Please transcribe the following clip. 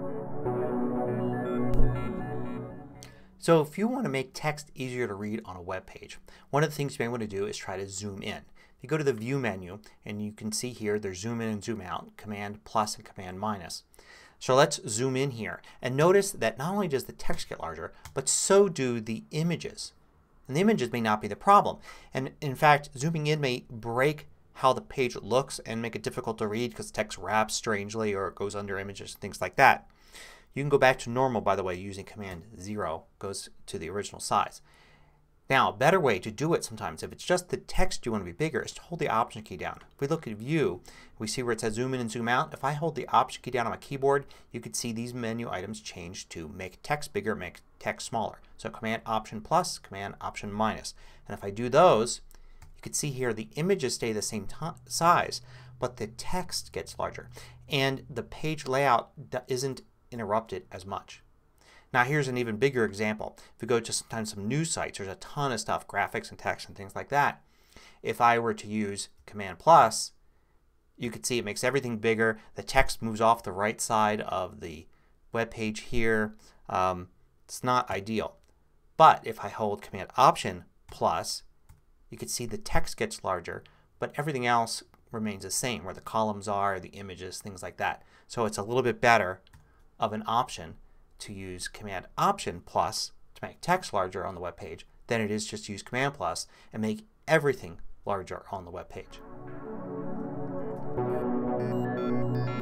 So if you want to make text easier to read on a web page, one of the things you may want to do is try to zoom in. If you go to the View menu, and you can see here there's zoom in and zoom out, Command plus and Command minus. So let's zoom in here and notice that not only does the text get larger, but so do the images. And the images may not be the problem. And in fact, zooming in may break how the page looks and make it difficult to read because text wraps strangely or it goes under images and things like that. You can go back to normal, by the way, using Command 0. Goes to the original size. Now a better way to do it sometimes, if it's just the text you want to be bigger, is to hold the Option key down. If we look at View, we see where it says zoom in and zoom out. If I hold the Option key down on my keyboard, you can see these menu items change to make text bigger, make text smaller. So Command Option plus, Command Option minus. And if I do those, you can see here the images stay the same size, but the text gets larger. And the page layout isn't interrupted as much. Now here's an even bigger example. If you go to sometimes some news sites, there's a ton of stuff, graphics and text and things like that. If I were to use Command plus, you can see it makes everything bigger. The text moves off the right side of the web page here. It's not ideal. But if I hold Command Option plus, you can see the text gets larger, but everything else remains the same, where the columns are, the images, things like that. So it's a little bit better of an option to use Command Option plus to make text larger on the web page than it is just to use Command plus and make everything larger on the web page.